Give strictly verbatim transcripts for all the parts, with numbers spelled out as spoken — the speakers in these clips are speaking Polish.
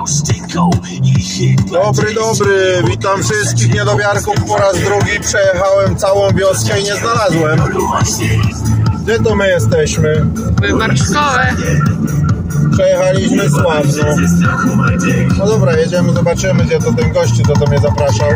Dobry, dobry, witam wszystkich niedowiarków po raz drugi. Przejechałem całą wioskę i nie znalazłem. Gdzie to my jesteśmy? W Marszkowe. Przejechaliśmy sławno. No dobra, jedziemy, zobaczymy, gdzie to ten gościu, co to mnie zapraszał.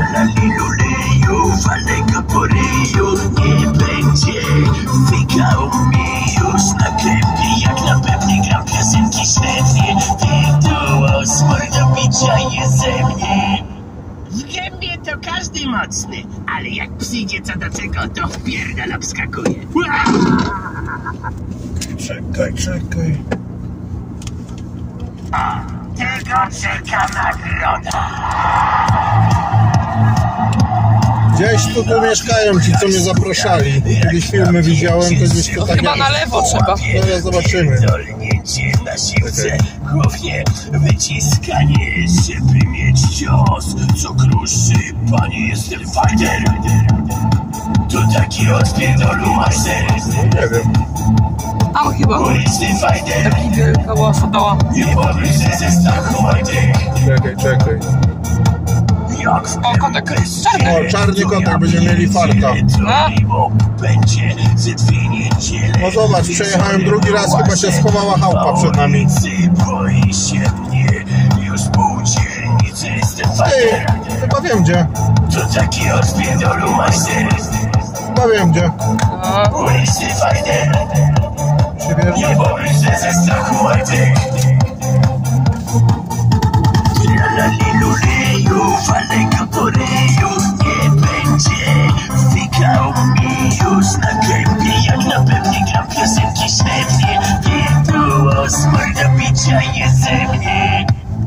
Nie będzie wykał mi już na kępie, jak na pewnie gram piosenki średnie. Wirtuoz mordobicia jest ze mnie. W gębie to każdy mocny, ale jak przyjdzie co do czego, to wpierdala wskakuje. Czekaj, czekaj. O, tego czeka nagroda. Gdzieś tu, tu mieszkają ci, co mnie zapraszali. Kiedyś filmy widziałem, to gdzieś to tak. Chyba na lewo trzeba. No, zobaczymy. Na siłce, głównie wyciskanie, żeby mieć cios, co kruszy, panie, jestem fighter. To taki odpierdolu master. Nie wiem. Tam chyba. Uliczny fighter. Taki wielka łasa dała. Nie powiesz, że ze Stachu Majtek. Czekaj, czekaj. Jak w O, kotek. Czarny. O, czarny kotek, będziemy mieli farta. No. Będzie ze dwie niedziele. No zobacz, przejechałem drugi raz, chyba się schowała chałupa przed nami. Boi się mnie, już pół dzielnicy jestem Ty, fighter. chyba wiem gdzie. To taki odpierdolu master. Chyba wiem gdzie. No. Uliczny fighter. Się wierzy? Nie powiesz, że ze Stachu Majtek. Tralaliluleju, walego po ryju, nie będzie wykał mi już na kępie, jak na pewnie gram piosenki średnie. Wirtuoz mordobicia jest ze mnie.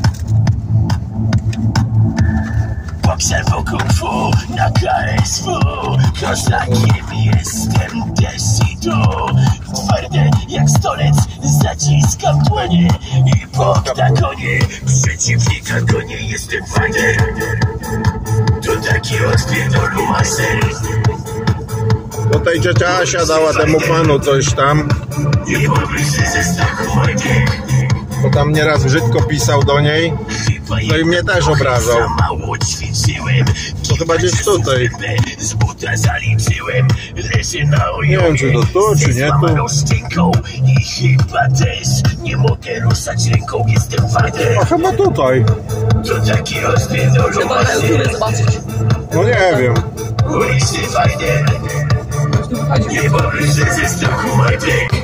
Bokser wokół fu, na K S W, kozakiem jestem też i tu. Twarde jak stolec, zaciskam dłonie i po oktagonie przeciwnika gonię, jestem fighter. To taki odpierdolu master. Do tej ciocia Asia dała temu panu coś tam. Nie powiesz, że ze Stachu Majtek. Bo tam nieraz brzydko pisał do niej. No i mnie też obrażał. Mało ćwiczyłem. To chyba gdzieś tutaj. Z buta zaliczyłem. Leży na Nie wiem, czy to tu, czy nie tu. I chyba też nie mogę ruszać ręką, jestem fighter. A chyba tutaj. To taki odpierdolu Trzeba na YouTube zobaczyć. No nie wiem. Uliczny fighter. Nie powiesz, że ze Stachu Majtek.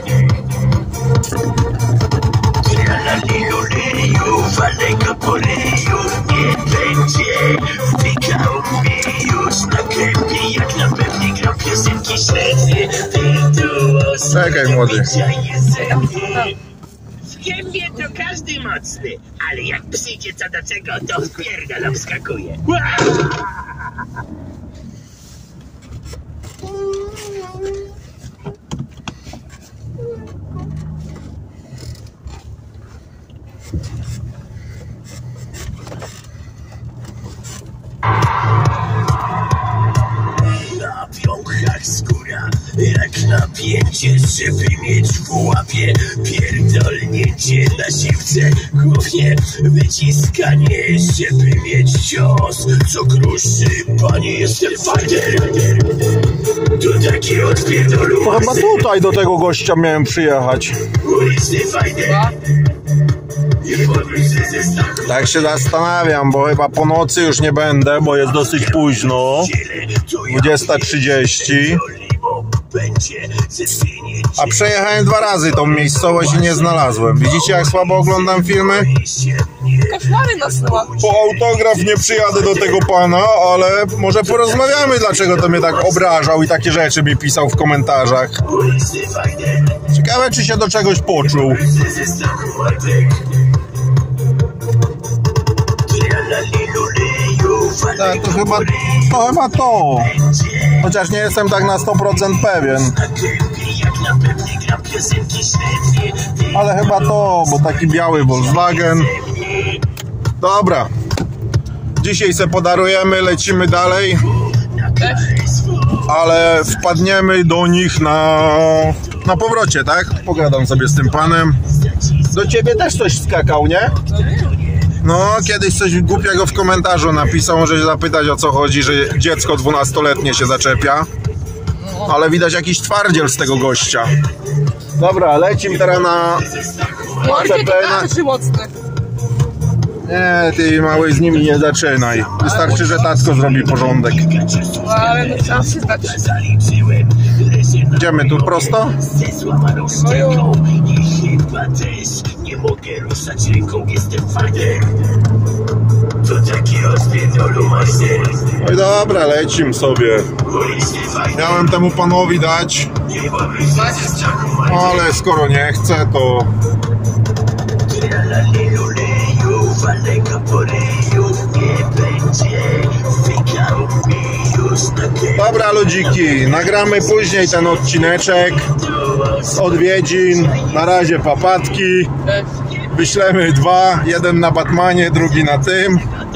Tralaliluleju, walego po ryju, nie będzie wykał mi już na kępie, jak na pewnie gram piosenki średnie. Wirtuoz Czekaj, młody. jest ze mnie. W gębie to każdy mocny, ale jak przyjdzie co do czego, to wpierdala wskakuje. Na piąchach skóra, jak napięcie, żeby mieć w łapie. Pierdolnięcie na siłce, głównie wyciskanie, żeby mieć cios, co kruszy, panie, jestem fighter. To taki odpierdolu To chyba master. tutaj do tego gościa miałem przyjechać. Uliczny fighter. Nie powiesz, że ze Stachu. Tak się zastanawiam, bo chyba po nocy już nie będę, bo jest dosyć późno. dwudziesta trzydzieści. A przejechałem dwa razy tą miejscowość i nie znalazłem. Widzicie, jak słabo oglądam filmy? Koszmary nasuwa. Po autograf nie przyjadę do tego pana, ale może porozmawiamy, dlaczego to mnie tak obrażał i takie rzeczy mi pisał w komentarzach. Ciekawe, czy się do czegoś poczuł. Tak, to chyba to, chyba to. Chociaż nie jestem tak na sto procent pewien. Ale chyba to, bo taki biały Volkswagen. Dobra. Dzisiaj se podarujemy, lecimy dalej. Ale wpadniemy do nich na, na powrocie, tak? Pogadam sobie z tym panem. Do ciebie też coś skakał, nie? No, kiedyś coś głupiego w komentarzu napisał, może się zapytać, o co chodzi, że dziecko dwunastoletnie się zaczepia. Ale widać jakiś twardziel z tego gościa. Dobra, lecimy teraz na Mordzie C P to na... bardzo mocny. Nie, ty mały, z nimi nie zaczynaj. Wystarczy, że tatko zrobi porządek. No, ale no trzeba przyznać. Idziemy tu prosto? No jo. I chyba też nie mogę ruszać ręką, jestem fader. To taki rozpierdolu majster. No i dobra, lecimy sobie. Miałem temu panowi dać, ale skoro nie chce, to... Dobra ludziki, nagramy później ten odcineczek z odwiedzin. Na razie papatki. Wyślemy dwa, jeden na Batmanie, drugi na tym.